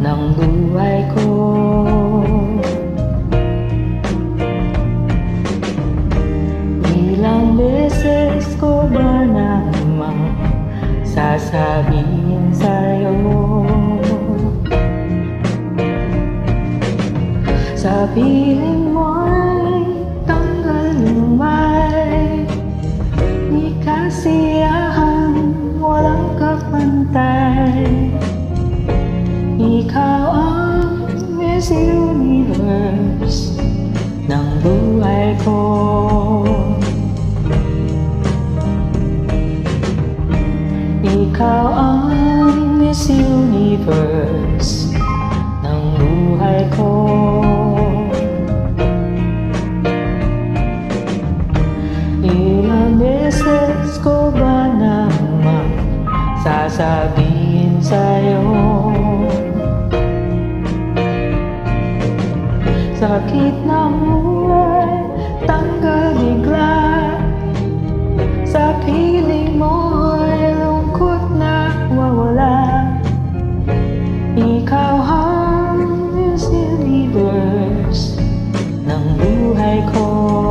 ng buhay ko. Ilang beses ko ba naman sasabihin sa'yo, sa piling mo'y tanggal lumay, di kasiyahan, walang kapantay. Ikaw ang Miss Universe ng buhay ko. Ikaw ang Miss Universe ng buhay ko. Ilang beses ko ba naman sasabihin sa'yo, sakit ng buhay, tanggal bigla, sa piling mo'y lungkot na wawala. Ikaw ang Miss Universe ng buhay ko.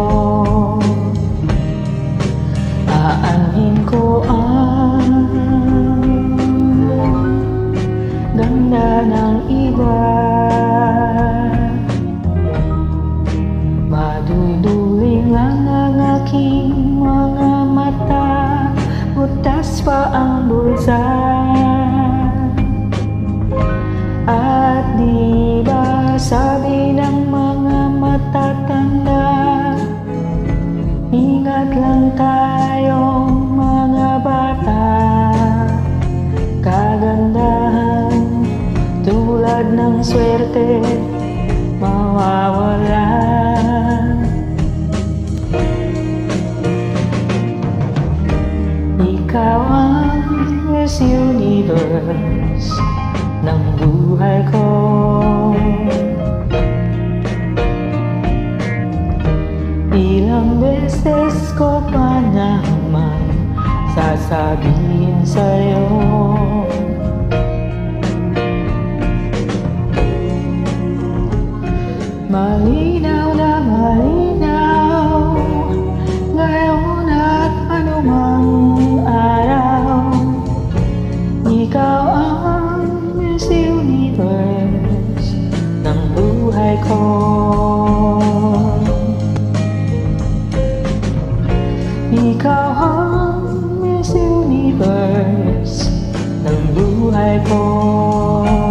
Aanhin ko ang ganda ng iba, maduduling lang ang aking mga mata, butas pa ang bulsa. At di ba sabi ng mga matatanda, ingat lang tayong mga bata, kagandahan tulad ng swerte mawawala. Ikaw ang Miss Universe ng buhay ko. Ilang beses ko pa naman sasabihin sa'yo, malinaw na malinaw ngayon at anumang araw, ikaw ang Miss Universe ng buhay ko. Ikaw ang Miss Universe ng buhay ko.